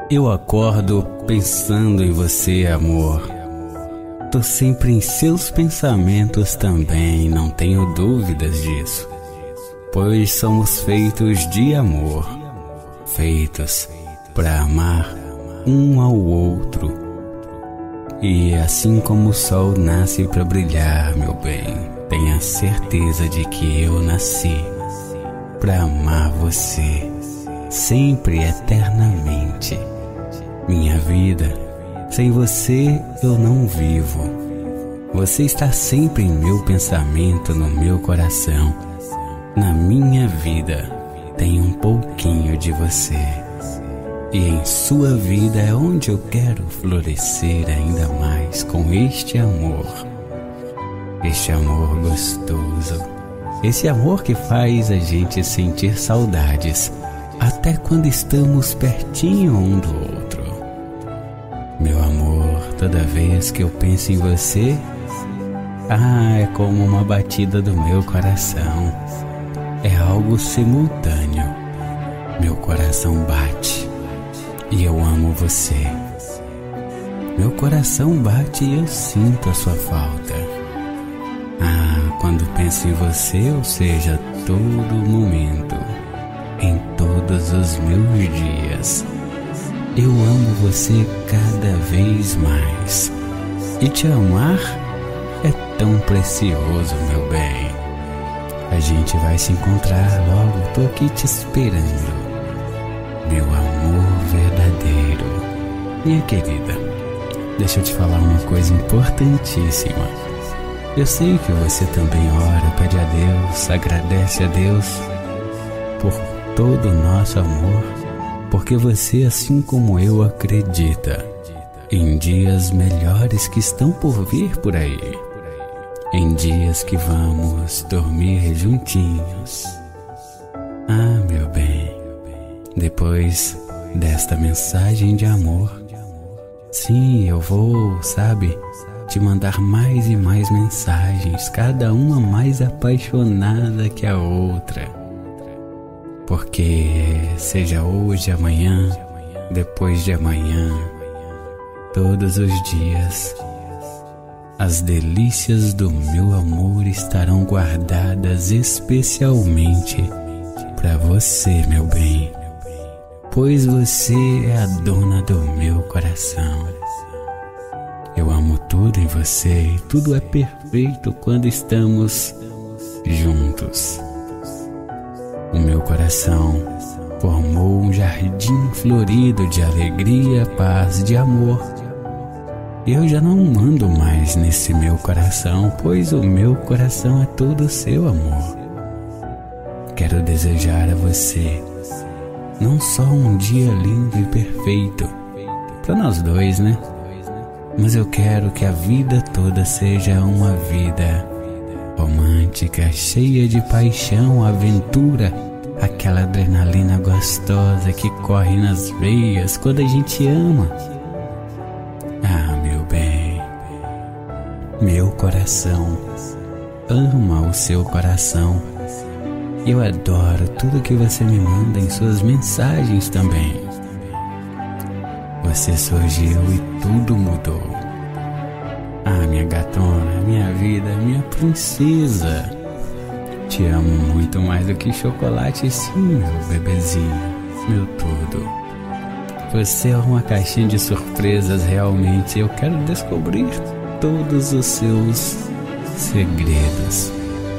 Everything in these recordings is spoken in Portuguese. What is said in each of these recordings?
Eu acordo pensando em você, amor. Tô sempre em seus pensamentos também, não tenho dúvidas disso. Pois somos feitos de amor, feitos para amar um ao outro. E assim como o sol nasce para brilhar, meu bem, tenha certeza de que eu nasci para amar você, sempre, eternamente. Minha vida, sem você eu não vivo. Você está sempre em meu pensamento, no meu coração. Na minha vida tem um pouquinho de você. E em sua vida é onde eu quero florescer ainda mais com este amor. Este amor gostoso. Esse amor que faz a gente sentir saudades, até quando estamos pertinho um do outro. Meu amor, toda vez que eu penso em você, é como uma batida do meu coração. É algo simultâneo. Meu coração bate e eu amo você. Meu coração bate e eu sinto a sua falta. Quando penso em você, ou seja, todo momento, em todos os meus dias, eu amo você cada vez mais. E te amar é tão precioso, meu bem. A gente vai se encontrar logo, tô aqui te esperando. Meu amor verdadeiro. Minha querida, deixa eu te falar uma coisa importantíssima. Eu sei que você também ora, pede a Deus, agradece a Deus por todo o nosso amor, porque você, assim como eu, acredita em dias melhores que estão por vir por aí, em dias que vamos dormir juntinhos. Meu bem, depois desta mensagem de amor, sim, eu vou, te mandar mais e mais mensagens, cada uma mais apaixonada que a outra. Porque seja hoje, amanhã, depois de amanhã, todos os dias, as delícias do meu amor estarão guardadas especialmente para você, meu bem, pois você é a dona do meu coração. Eu amo tudo em você e tudo é perfeito quando estamos juntos. O meu coração formou um jardim florido de alegria, paz, de amor. Eu já não ando mais nesse meu coração, pois o meu coração é todo seu, amor. Quero desejar a você não só um dia lindo e perfeito, para nós dois, né? Mas eu quero que a vida toda seja uma vida romântica, cheia de paixão, aventura, aquela adrenalina gostosa que corre nas veias quando a gente ama. Meu bem, meu coração ama o seu coração. Eu adoro tudo que você me manda em suas mensagens também. Você surgiu e tudo mudou. Minha gatona, minha vida, minha princesa. Te amo muito mais do que chocolate, sim, meu bebezinho, meu tudo. Você é uma caixinha de surpresas, realmente. Eu quero descobrir todos os seus segredos.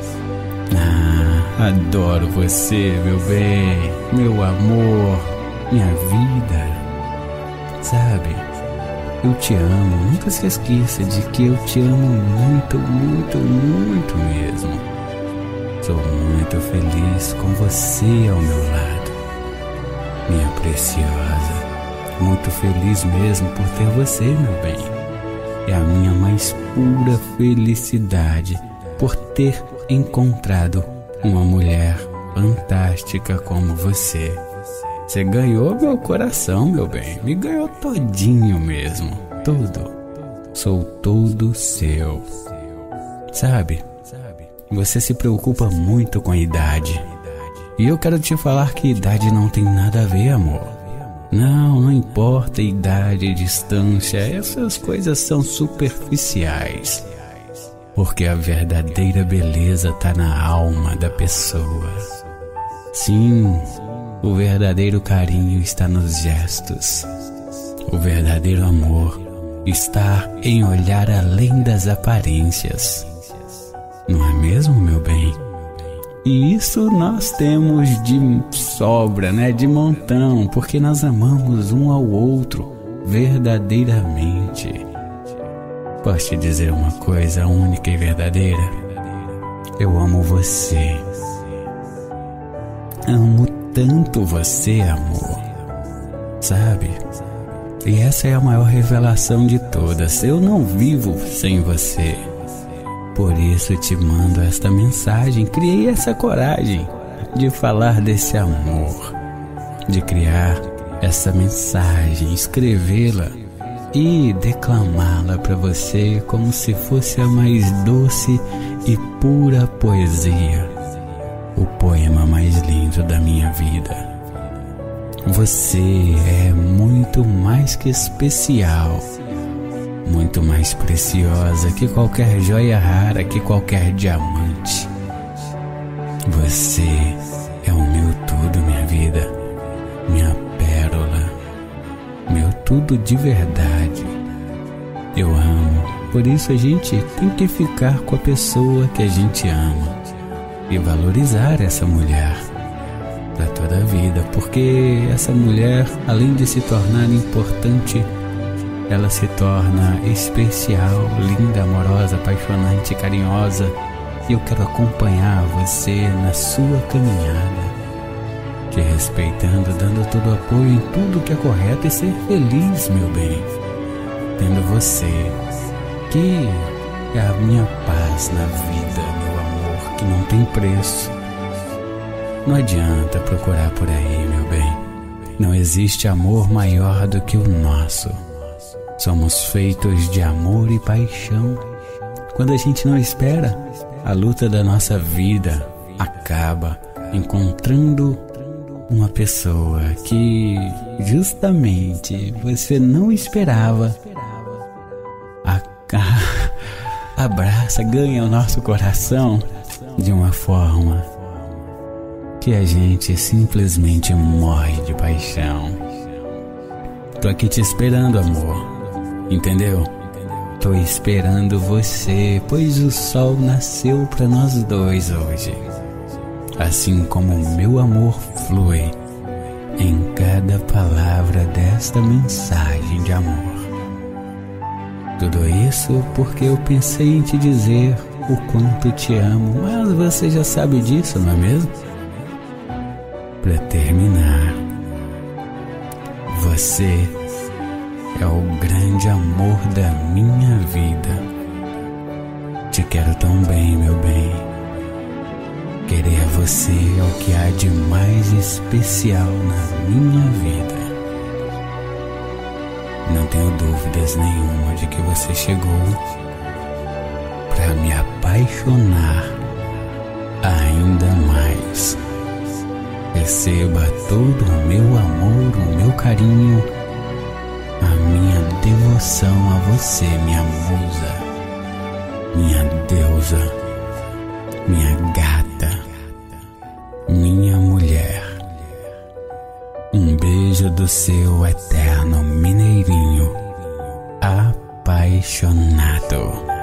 Adoro você, meu bem, meu amor, minha vida. Eu te amo, nunca se esqueça de que eu te amo muito, muito, muito mesmo. Sou muito feliz com você ao meu lado, minha preciosa. Muito feliz mesmo por ter você, meu bem. É a minha mais pura felicidade por ter encontrado uma mulher fantástica como você. Você ganhou meu coração, meu bem. Me ganhou todinho mesmo. Tudo. Sou todo seu. Você se preocupa muito com a idade. E eu quero te falar que idade não tem nada a ver, amor. Não importa a idade, distância, essas coisas são superficiais. Porque a verdadeira beleza está na alma da pessoa. Sim, o verdadeiro carinho está nos gestos. O verdadeiro amor está em olhar além das aparências. Não é mesmo, meu bem? E isso nós temos de sobra, né? De montão, porque nós amamos um ao outro verdadeiramente. Posso te dizer uma coisa única e verdadeira? Eu amo você. Amo tanto você, amor. Sabe? E essa é a maior revelação de todas. Eu não vivo sem você. Por isso te mando esta mensagem. Criei essa coragem de falar desse amor, de criar essa mensagem, escrevê-la e declamá-la para você como se fosse a mais doce e pura poesia, o poema mais lindo da minha vida. Você é muito mais que especial, muito mais preciosa que qualquer joia rara, que qualquer diamante. Você é o meu tudo, minha vida, minha pérola, meu tudo de verdade. Eu amo, por isso a gente tem que ficar com a pessoa que a gente ama e valorizar essa mulher para toda a vida, porque essa mulher, além de se tornar importante, ela se torna especial, linda, amorosa, apaixonante, carinhosa. E eu quero acompanhar você na sua caminhada, te respeitando, dando todo o apoio em tudo que é correto e ser feliz, meu bem, tendo você, que é a minha paz na vida, meu amor, que não tem preço. Não adianta procurar por aí, meu bem. Não existe amor maior do que o nosso. Somos feitos de amor e paixão. Quando a gente não espera, a luta da nossa vida acaba encontrando uma pessoa que justamente você não esperava. Abraça, ganha o nosso coração de uma forma que a gente simplesmente morre de paixão. Tô aqui te esperando, amor. Entendeu? Tô esperando você, pois o sol nasceu para nós dois hoje. Assim como o meu amor flui em cada palavra desta mensagem de amor. Tudo isso porque eu pensei em te dizer o quanto te amo, mas você já sabe disso, não é mesmo? Para terminar, você é o grande amor da minha vida. Te quero tão bem, meu bem. Querer você é o que há de mais especial na minha vida. Não tenho dúvidas nenhuma de que você chegou para me apaixonar ainda mais. Receba todo o meu amor, o meu carinho, a minha devoção a você, minha musa, minha deusa, minha gata, minha mulher. Um beijo do seu eterno mineirinho apaixonado.